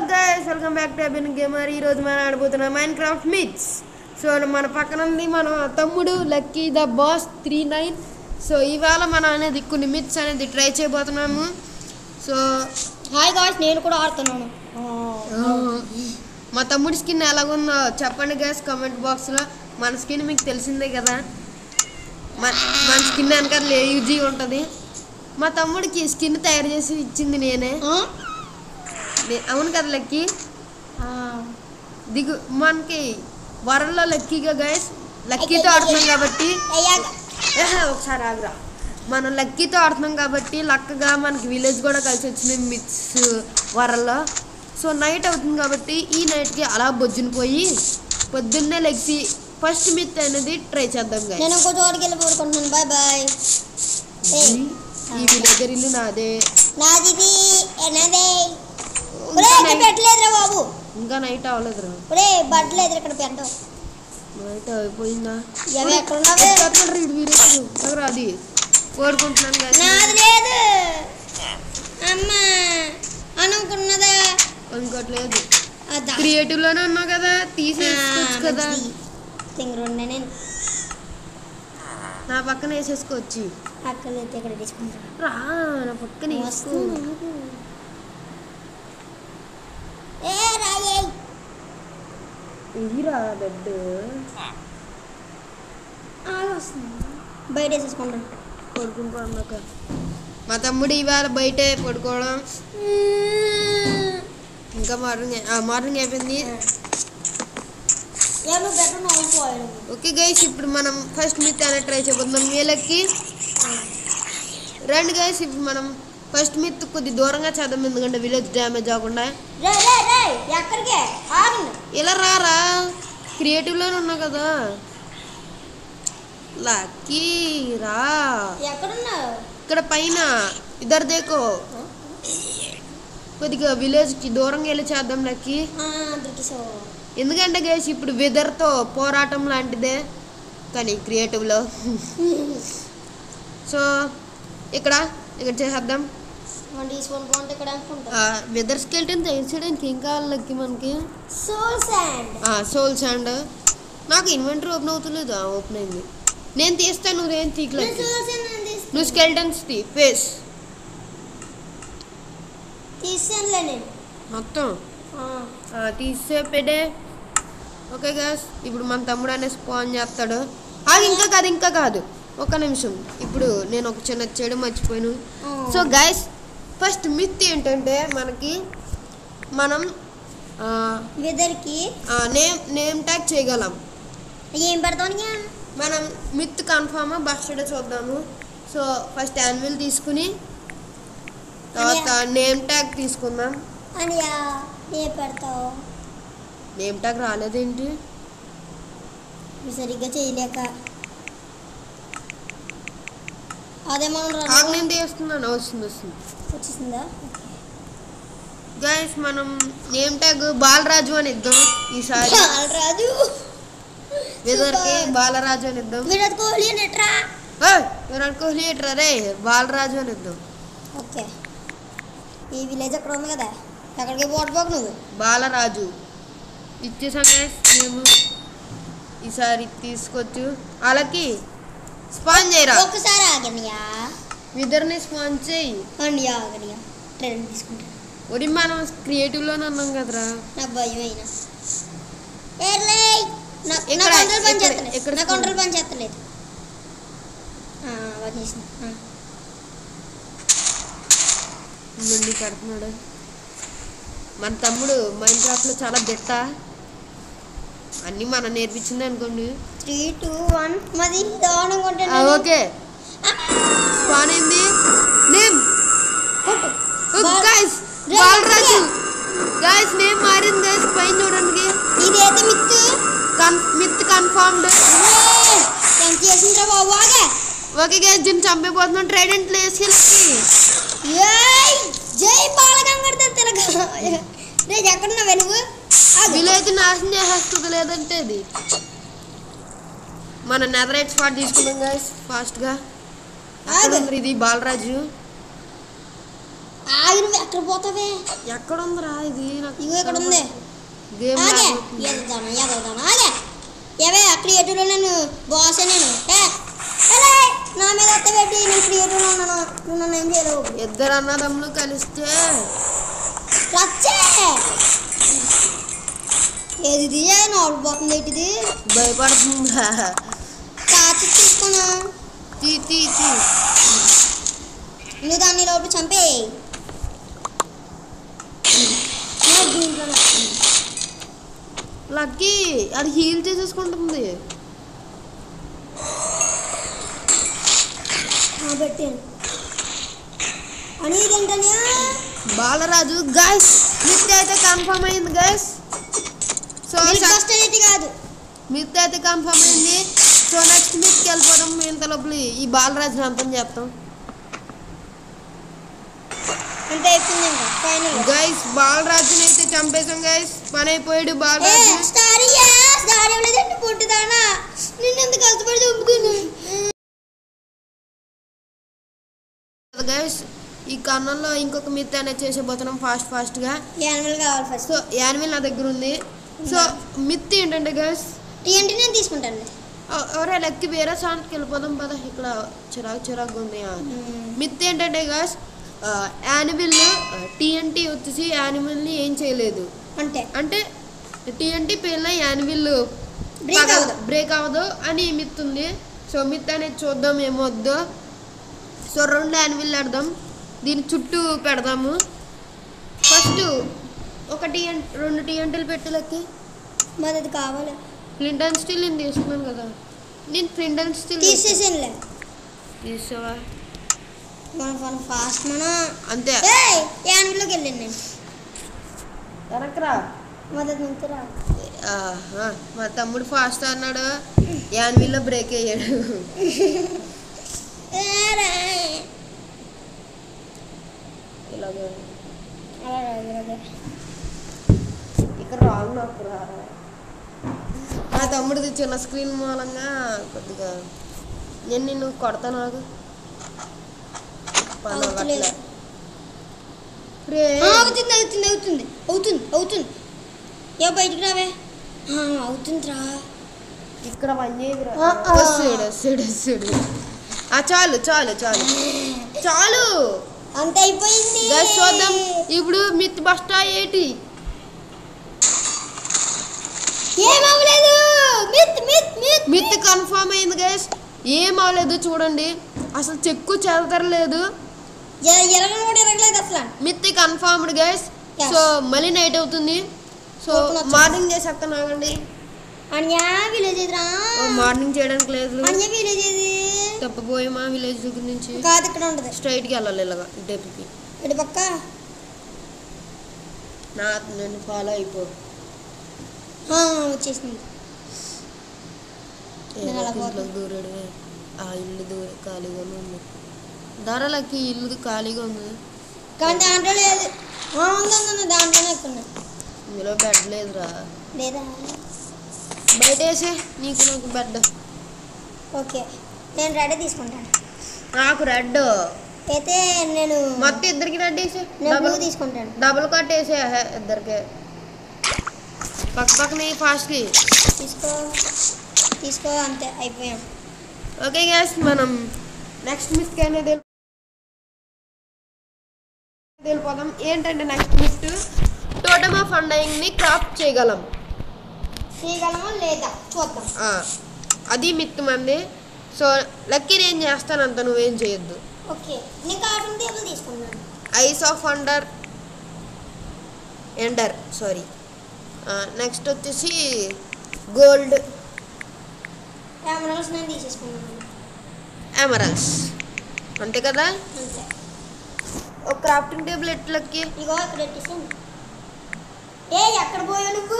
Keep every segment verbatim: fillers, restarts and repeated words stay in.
guys, welcome back to Abin Gamer. ఈ రోజు మనం ఆడబోతున్నా మైన్క్రాఫ్ట్ మిత్స్. సో మన పక్కన ఉంది మన తమ్ముడు lucky the boss three nine. So ఇవాళ మనం అనేది కొన్ని మిత్స్ అనేది ట్రై చేయబోతున్నాము. సో హాయ్ గాయ్స్, నేను కూడా ఆడుతున్నాను. మా తమ్ముడి స్కిన్ ఎలాగుందో చెప్పండి గాయ్స్ కామెంట్ బాక్స్లో. మన స్కిన్ మీకు తెలిసిందే కదా, మన మన స్కిన్ వెనకాల యూజీ ఉంటుంది. మా తమ్ముడికి స్కిన్ తయారు చేసి ఇచ్చింది నేనే. అవును కదా లక్కీ? దిగు మనకి వరల్లో లక్కీగా గైస్ లక్కీతో ఆడుతున్నాం కాబట్టి ఒకసారి ఆగ్రా మనం లక్కీతో ఆడుతున్నాం కాబట్టి లక్కగా మనకి విలేజ్ కూడా కలిసి వచ్చింది మిత్స్ వరల్లో. సో నైట్ అవుతుంది కాబట్టి ఈ నైట్కి అలా బొజ్జుని పోయి పొద్దున్నే లెగ్సి ఫస్ట్ మిత్ అనేది ట్రై చేద్దాం గైస్. నేను ఇంకో చోటుకి వెళ్ళి పోడుకుంటున్నాను. Bye bye. ఈ విలేజర్ ఇల్లు నాదే. నాది నాదే. పెట్టలేదురా బాబు, ఇంకా నైట్ అవ్వలేదురా. ఒరే బట్టలేదు ఇక్కడ పెట్ట. నైట్ అయిపోయిందా? ఎక్కడ అది కోరుకుంటున్నాను కదా. నాది లేదు అమ్మా అనుకున్నదా? అనుకోవట్లేదు. క్రియేటివ్ లోనే ఉన్నావు కదా, తీసేసుకోవచ్చు కదా. నేను నా పక్కన వేసేసుకోవచ్చు. అక్కడ ఇక్కడ తీసుకుంటా రా, నా పక్కన వేసుకో. ఇదిరా బెడ్ బయట వేసేసుకుంటాను. పడుకుంటాను. మా తమ్ముడు ఇవాళ బయటే పడుకోవడం. ఇంకా మార్నింగ్ మార్నింగ్ అయిపోయింది. ఓకే గైస్, ఇప్పుడు మనం ఫస్ట్ మిత్ అనేది ట్రై చేయబోతున్నాం. వీళ్ళకి రండి గైస్, ఇప్పుడు మనం ఫస్ట్ మిత్ కొద్ది దూరంగా చేద్దాం, ఎందుకంటే విలేజ్ డ్యామేజ్ అవ్వకుండా. ఇలా రారా, క్రియేటివ్లోనే ఉన్నావు కదా. లక్కీ రా, ఇక్కడ పైన ఇద్దరు దేకో. కొద్దిగా విలేజ్కి దూరంగా వెళ్ళి చేద్దాం లక్కీ. ఎందుకంటే గైస్ ఇప్పుడు వెదర్తో పోరాటం లాంటిదే కానీ క్రియేటివ్లో. సో ఇక్కడ ఇక్కడ చేసేద్దాం. వెదర్ స్కెల్టన్ చేయడానికి ఏం కావాలి లక్కీ మనకి? Soul sand. Soul sand. నాకు ఇన్వెంటరీ ఓపెన్ అవుతలేదు. ఓపెన్ అయింది. నేను తీస్తాను, నువ్వేం తీయలేదు. నువ్వు స్కెల్టన్స్ తీ ఫేస్ తీసానులే మొత్తం తీసే పెడే. ఓకే గాస్, ఇప్పుడు మన తమ్ముడు అనే స్పాన్ చేస్తాడు. అది ఇంకా కాదు ఇంకా కాదు ఒక నిమిషం. ఇప్పుడు నేను ఒక చిన్న చెడు మర్చిపోయాను. సో గైస్, ఫస్ట్ మిత్ ఏంటంటే మనకి మనం వెదర్కి నేమ్ నేమ్ ట్యాగ్ చేయగలం. ఏం పెడతాం మనం మిత్ కన్ఫామ్ బర్త్డే చూద్దాము. సో ఫస్ట్ యాన్యువల్ తీసుకుని తర్వాత నేమ్ ట్యాగ్ తీసుకుందాం. అని ఏ పెడతావు? నేమ్ ట్యాగ్ రాలేదేంటి? సరిగ్గా చేయలేక అదే నేను తీస్తున్నాను. వస్తుంది వస్తుంది వచ్చేసిందా? గైస్, మనం నేమ్ ట్యాగ్ బాలరాజు అని ఇద్దాం ఈసారి. బాలరాజు వెదర్కి బాలరాజు అని ఇద్దాం. విరాట్ కోహ్లీ నెట్రా. విరాట్ కోహ్లీ ఎట్రా రే, బాలరాజు అని ఇద్దాం. ఓకే, ఈ విలేజ్ అక్కడ ఉంది కదా, ఎక్కడికి పోకపోక నువ్వు. బాలరాజు ఇచ్చేసాం గైస్. మేము ఈసారి తీసుకోవచ్చు. వాళ్ళకి స్పాన్ చేయరా, ఒకసారి ఆగనియా, ఇద్దరిని స్పాన్ చేయి. అండి ఆగనియా, ట్రైన్ తీసుకుంటా. ఒడి మనం క్రియేటివ్లోనే ఉన్నాం కదరా. నా భయం అయినా కంట్రోల్ పని చేస్తలేదు. నా కంట్రోల్ పని చేస్తలేదు. ముందు కడుతున్నాడు మన తమ్ముడు. మైన్క్రాఫ్ట్లో చాలా దిట్ట. అన్నీ మనం నేర్పించింది అనుకోండి. త్రీ టూ వన్ మాది దావనుకుంటే ఓకే స్పాన్ అయింది. Name guys Balaraju. Guys name మారింది గైస్, పైన చూడండి. ఇదైతే మిత్ మిత్ కన్ఫర్మ్డ్. చేసిందిరా బాబు. ఆగే. ఓకే గైస్, దీన్ని చంపేపోతున్నాం. ట్రైడెంట్ వేసుకెళ్ళి జై బాలగంగాధర తిలక్. రేపు ఎక్కడున్నావే నువ్వు? విలేజ్ నాశనం చేసేస్తుంది. లేదంటే ఇది మన నెదరైట్ స్పాట్ తీసుకున్నాం గైస్ ఫాస్ట్గా. ఇది బాలరాజు. ఆగి నువ్వు ఎక్కడ పోతావే? ఎక్కడ ఉందిరా ఇది? ఇగో ఇక్కడ ఉంది. గేమ్ ఆగే ఎదదానా ఎదదానా ఆగే ఏవే క్రియేటివ్లో నేను బాస్ నేను ఏ అరే నా మీద అత్త పెట్టి నేను క్రియేటివ్లో ఉన్నాను. నువ్వు నన్ను ఏం చేయలేవు. ఇద్దరు అన్నదమ్ములు కలిస్తే రచ్చే ఏది ఇది నాలుగు పోతుంది ఏంటిది? భయపడుతుందా? కాచి తీసుకున్నా తీ తీ తీ నువ్వు దాన్ని లోపల చంపే. లక్కీ అది హీల్ చేసేసుకుంటుంది. పెట్టాను అని ఏంటనే బాలరాజు గైస్ మిత్ అయితే కన్ఫర్మ్ అయింది గైస్. సో ఫస్ట్ అయితే కాదు మిత్ అయితే కన్ఫర్మ్ అయింది. సో నెక్స్ట్ మిత్కి వెళ్ళిపోవడం ఇంత లోపల ఈ బాలరాజుని అంతం చేస్తాం. అంటే అయిపోయింది ఇంకా ఫైనల్ గైస్ బాలరాజుని అయితే చంపేసాం గైస్. పని అయిపోయాడు బాలరాజు. స్టారీ స్టారీ లేదంటే పుట్టిదానా నిన్ను ఎంత కష్టపడి చంపుతున్నా గైస్. ఈ కన్నంలో ఇంకొక మిత్ అనేది చేసేపోతున్నాం ఫాస్ట్ ఫాస్ట్గా. యానిమల్ కావాలి ఫస్ట్. సో యానిమల్ నా దగ్గర ఉంది. సో మిత్ ఏంటంటే గైస్ టీఎన్టీ నేను తీసుకుంటాను. ఎవరే లక్కి వేరే సాంగ్కి వెళ్ళిపోదాం పద. ఇక్కడ చిరాకు చిరాకు ఉంది. మిత్ ఏంటంటే గైస్ యానిమల్ టీఎన్టీ వచ్చేసి యానిమల్ని ఏం చేయలేదు అంటే అంటే టీఎన్టీ పేర్ల యానిమల్ బ్రేక్ అవ్వదు అని మిత్ ఉంది. సో మిత్ అనేది చూద్దాం ఏమొద్దు. సో రెండు యానిమల్ ఆడదాం. దీని చుట్టూ పెడదాము. ఫస్ట్ ఒక టీఎన్ రెండు టీఎన్టీలు పెట్టలకి మరి అది కావాలి. ఫ్లింట్ అండ్ స్టీల్ నేను తీసుకున్నాను కదా. నేను ఫ్లింట్ అండ్ స్టీల్ తీసేసానులే. తీసావా? మన ఫోన్ ఫాస్ట్ మన అంతే. యానిమల్లోకి వెళ్ళాను నేను. వెనకరా మొదటి నుంచి రా. మా తమ్ముడు ఫాస్ట్ అన్నాడు. యానిమల్లో బ్రేక్ అయ్యాడు. ఇలాగే ఇక్కడ రాంగ్ నాకు రా. మా తమ్ముడిది చిన్న స్క్రీన్ మూలంగా కొద్దిగా నేను నిన్ను కొడతాను. నాకు అవుతుంది అవుతుంది అవుతుంది అవుతుంది అవుతుంది ఏ బయటికి రావే. అవుతుందిరా ఇక్కడ పనిచేయదురా. వస్తుడు వస్తుడు వస్తుడు. చాలు చాలు చాలు చాలు అంత అయిపోయింది. చూద్దాం ఇప్పుడు మిత్ బస్టా ఏంటి ఏమవలేదు. Myth myth myth myth confirm అయింది గైస్. ఏం అవ్వలేదు చూడండి. అసలు చెక్కు చెదరలేదు. Myth confirmed guys. సో మళ్ళీ నైట్ అవుతుంది. సో మార్నింగ్ చేసేస్తాను ఆగండి. మార్నింగ్ చేయడానికి లేదు. తప్పపోయి మా విలేజ్ దగ్గర నుంచి కాదు ఇక్కడ ఉంటుంది. స్ట్రైట్కి వెళ్ళాలి ఇలాగా డెప్కి. ఇటు పక్క నా నేను ఫాలో అయిపో వచ్చేసింది. దూరాడు. ఆ ఇల్లు దూర ఖాళీగానే ఉంది. ధరలకి ఇల్లు ఖాళీగా ఉంది కానీ దాంట్లో లేదు. దాంట్లోనే ఎక్కున్నాయి. ఇందులో బెడ్ లేదురా. లేదా బయట వేసే నీకు నాకు బెడ్. ఓకే నేను రెడ్ తీసుకుంటాను. నాకు రెడ్ అయితే నేను మొత్తం ఇద్దరికి రెడ్ వేసే. డబుల్ తీసుకుంటాను. డబుల్ కట్ వేసే ఇద్దరికి పక్క పక్కన ఫాస్ట్కి తీసుకో తీసుకో అంతే అయిపోయాం. ఓకే గ్యాస్ మనం నెక్స్ట్ మిత్ అనేది వెళ్ళిపోదాం. ఏంటంటే నెక్స్ట్ మిత్ టోటమ్ ఆఫ్ అండయింగ్ని క్రాఫ్ట్ చేయగలం చేయగలమా లేదా చూద్దాం. అది మిత్ మంది. సో లక్కీ నేను చేస్తాను అంత నువ్వేం చేయొద్దు. ఓకే నేను కార్టూన్ టేబుల్ తీసుకున్నాను. Eyes of under ender sorry. Next వచ్చేసి గోల్డ్ ఎమరల్స్ నేను తీసేసుకున్నాను. ఎమరల్స్ అంతే కదా. అంతే. ఒక క్రాఫ్టింగ్ టేబుల్ ఎట్లకి ఇగో ఇక్కడ పెట్టేసాను. ఏ ఎక్కడ పోయావు నువ్వు?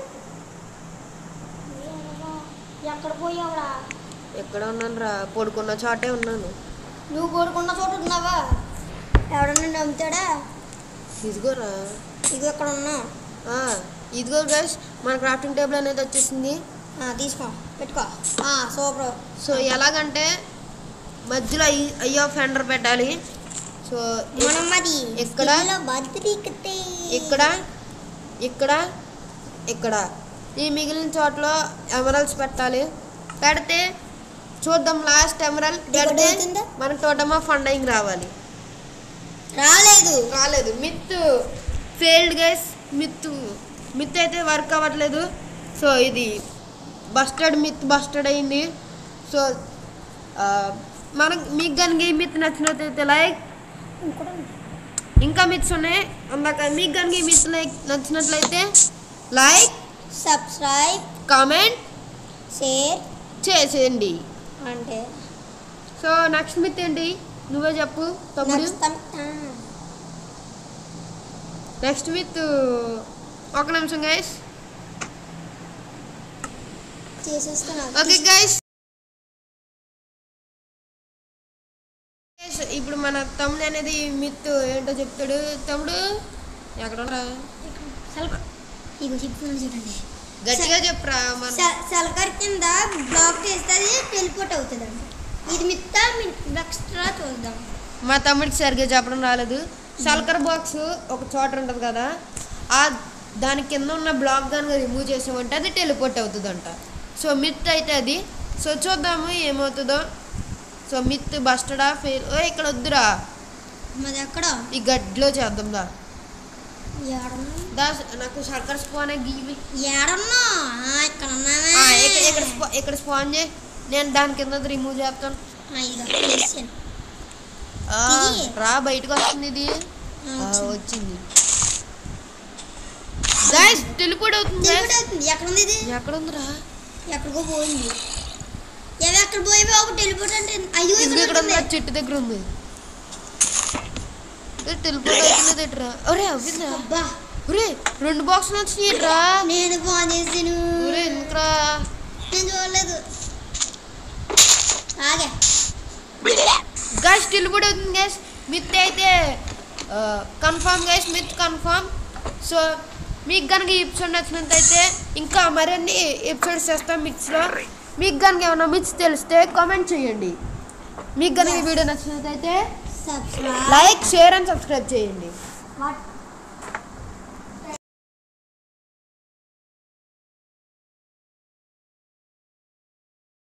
ఎక్కడ పోయావురా? ఎక్కడ ఉన్నాను రా? పడుకున్న చోటే ఉన్నాను. నువ్వు పడుకున్న చోట ఉన్నావా? ఎవడన్నా నమ్ముతాడా? ఇదిగోరా. ఇదిగో ఎక్కడ ఉన్నా. ఇదిగో గైస్ మన క్రాఫ్టింగ్ టేబుల్ అనేది వచ్చేసింది. తీసుకో పెట్టుకో. సూపర్. సో ఎలాగంటే మధ్యలో ఐ ఐ ఆఫ్ ఎండర్ పెట్టాలి. సో మనం అది ఇక్కడ బతికితే ఇక్కడ ఇక్కడ ఇక్కడ ఈ మిగిలిన చోట్ల ఎమరల్స్ పెట్టాలి. పెడితే చూద్దాం లాస్ట్ ఎమరల్ పెడితే మనకు టోటమ్ ఆఫ్ ఫండింగ్ రావాలి. రాలేదు రాలేదు myth failed guys. Myth myth అయితే వర్క్ అవ్వట్లేదు. సో ఇది బస్టర్డ్ మిత్ బస్టర్డ్ అయింది. సో మనకు మీకు కనుక ఈ మిత్ నచ్చినట్లయితే లైక్, ఇంకా మిత్స్ ఉన్నాయి అందాక, మీకు కనుక ఈ మిత్ లైక్ నచ్చినట్లయితే లైక్, సబ్స్క్రైబ్, కామెంట్, షేర్ చేసేయండి. అంటే సో నెక్స్ట్ మిత్ ఏంటి నువ్వే చెప్పు తమ్ముడు. నెక్స్ట్ మిత్ ఒక నిమిషం గైస్. ఓకే గైస్, ఇప్పుడు మన తమ్ముడు అనేది మిత్ ఏంటో చెప్తాడు. తమ్ముడు ఎక్కడ గట్టిగా చెప్పరా. సల్కర్ కింద బ్లాక్ చేస్తే అది టెలిపోర్ట్ అవుతుంది అండి. ఇది మిత్తా ఎక్స్ట్రా చూద్దాం. మా తమ్ముడికి సరిగ్గా చెప్పడం రాలేదు. సల్కర్ బాక్స్ ఒక చోట ఉంటుంది కదా, ఆ దాని కింద ఉన్న బ్లాక్ కనుక రిమూవ్ చేసామంటే అది టెలిపోర్ట్ అవుతుందంట. సో మిత్ అయితే అది. సో చూద్దాము ఏమవుతుందో. సో మిత్ బస్టడా ఫెయిల్. ఓ ఇక్కడ వద్దురా, మాది ఎక్కడ ఈ గడ్డిలో చేద్దాం దా. ఏడన్నా దా నాకు సర్కర్ స్పాన్ గీవి. ఏడన్నా ఇక్కడ ఉన్నావా? ఇక్కడ ఇక్కడ స్పాన్ చేయి, నేను దాని కింద రిమూవ్ చేస్తాను. రా బయటకు వస్తుంది. ఇది వచ్చింది గైస్, టెలిపోర్ట్ అవుతుంది. ఎక్కడ ఉంది ఇది? ఎక్కడ ఉందిరా? ఎక్కడికో పోయింది. ఏవి ఎక్కడ పోయి ఒక టెలిపోర్ట్ అంటే అయ్యో ఇక్కడ ఉంది, చెట్టు దగ్గర ఉంది. టెలిపోర్ట్ అవుతుంది ఎట్రా? ఒరే అవ్విందా? అబ్బా ఒరే రెండు బాక్సులు వచ్చినాయిట్రా. నేను ఫోన్ చేసాను. ఒరే ఎందుకురా? నేను చూడలేదు. ఆగే గైస్ టెలిపోర్ట్ అవుతుంది గైస్. మిత్ అయితే confirm guys, myth confirm. So మీకు కనుక ఈ ఎపిసోడ్ నచ్చినట్లయితే ఇంకా మరిన్ని ఎపిసోడ్స్ చేస్తాం మిక్స్లో. మీకు కనుక ఏమైనా మిక్స్ తెలిస్తే కామెంట్ చేయండి. మీకు కనుక ఈ వీడియో నచ్చినట్లయితే లైక్, షేర్ అండ్ సబ్స్క్రైబ్ చేయండి.